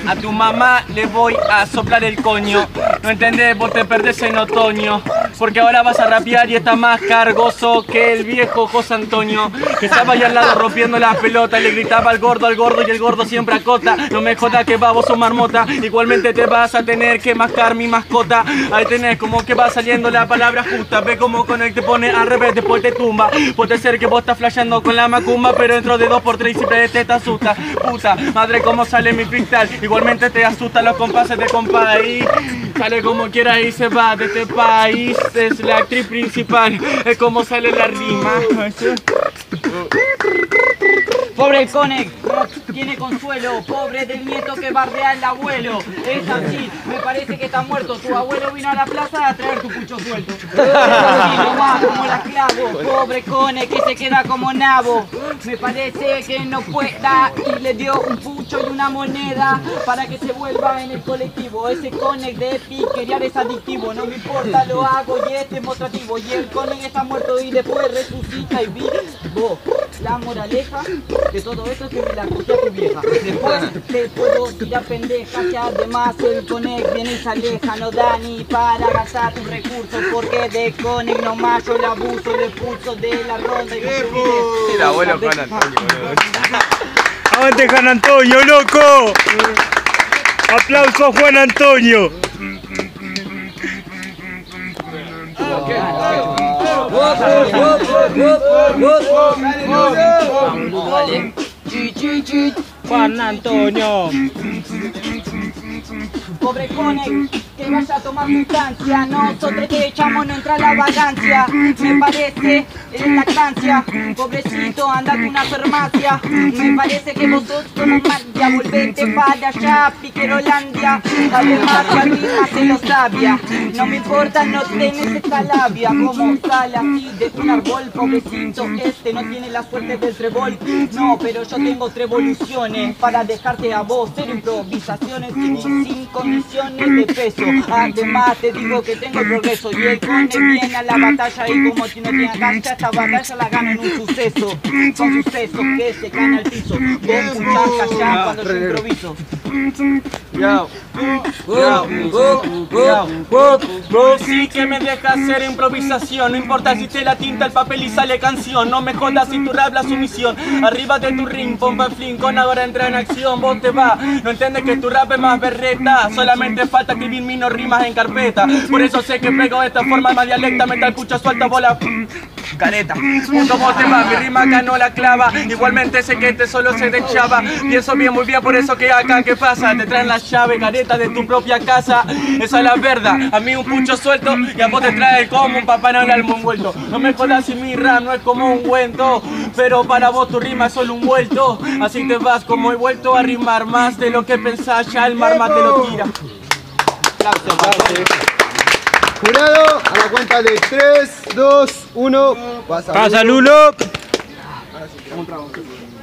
A tu mamá le voy a soplar el coño. No entendés, vos te perdés en otoño. Porque ahora vas a rapear y está más cargoso que el viejo José Antonio, que estaba ahí al lado rompiendo la pelota y le gritaba al gordo y el gordo siempre acota. No me jodas que va, vos sos marmota. Igualmente te vas a tener que mascar mi mascota. Ahí tenés como que va saliendo la palabra justa. Ve como con el te pone al revés, después te tumba. Puede ser que vos estás flasheando con la macumba, pero dentro de 2x3 siempre te asusta. Puta madre, cómo sale mi freestyle. Igualmente te asusta los compases de compay. Sale como quiera y se va de este país. Es la actriz principal. Es como sale la rima. Pobre el Connect, no tiene consuelo. Pobre del nieto que bardea al abuelo. Es así, me parece que está muerto. Tu abuelo vino a la plaza a traer tu pucho suelto. Es así nomás como la clavo. Pobre Connect que se queda como nabo. Me parece que no pueda y le dio un pucho y una moneda para que se vuelva en el colectivo. Ese Connect de piquerear es adictivo. No me importa, lo hago y es demostrativo. Y el Connect está muerto y después resucita y vivo. La moraleja de todo esto es que me la cogí a tu vieja. Después te puedo tirar pendeja, que además el Connect viene y se aleja. No da ni para gastar tus recursos, porque de Connect nomás yo le abuso, le pulso de la ronda y el abuelo Juan Antonio, boludo. ¡Aguante Juan Antonio, loco! ¡Aplauso a Juan Antonio! Juan Antonio. Pobre Connect, que vaya a tomar sustancia. Nosotros te echamos, no entra la vagancia. Me parece en lactancia. Pobrecito, anda con una farmacia. Me parece que vos sos como magia. Volvete para allá, Piquerolandia. Además que arriba se lo sabia. No me importa, no tenés esta labia. Como sale así de un árbol, pobrecito. Este no tiene la suerte del trébol. No, pero yo tengo trevoluciones para dejarte a vos. Cero improvisaciones sin condiciones de peso. Además te digo que tengo el progreso. Y el Connect viene a la batalla y como si no tiene cancha, esta batalla la gano en un suceso. Son sucesos que se caen al piso. Vos escuchás callar cuando yo improviso. Sí que me deja hacer improvisación. No importa si te la tinta el papel y sale canción. No me jodas si tu rap la sumisión. Arriba de tu ring, pompa flin, con ahora entra en acción. Vos te va, no entiendes que tu rap es más berreta. Solamente falta escribir mis no rimas en carpeta. Por eso sé que pego de esta forma más dialecta. Metal pucha suelta bola careta. Punto vos te va, mi rima acá no la clava. Igualmente sé que solo se dechaba. Pienso bien, muy bien, por eso que acá, ¿qué pasa? Te traen la llave, careta, de tu propia casa. Esa es la verdad, a mí un pucho suelto y a vos te trae como un papá noel al envuelto. No me jodas si mi rap no es como un cuento, pero para vos tu rima es solo un vuelto. Así te vas como he vuelto a rimar más de lo que pensás, ya el marma te lo tira. Jurado, a la cuenta de 3, 2, 1, ¡Pasa, Lulo! Ahora sí, un trago.